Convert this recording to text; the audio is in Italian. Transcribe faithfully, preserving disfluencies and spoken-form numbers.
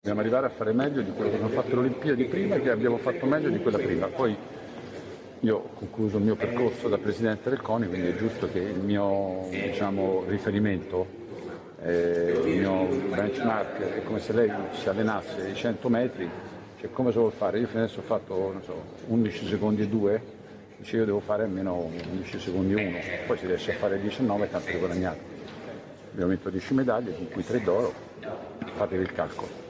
Dobbiamo arrivare a fare meglio di quello che abbiamo fatto alle Olimpiadi prima, che abbiamo fatto meglio di quella prima. Poi io ho concluso il mio percorso da Presidente del CONI, quindi è giusto che il mio diciamo, riferimento, eh, il mio benchmark è come se lei si allenasse i cento metri, cioè come se vuol fare? Io fino adesso ho fatto non so, undici secondi e due, dice io devo fare almeno undici secondi e uno, poi si riesce a fare diciannove, tanto di guadagnato. Abbiamo vinto dieci medaglie, con cui tre d'oro, fatevi il calcolo.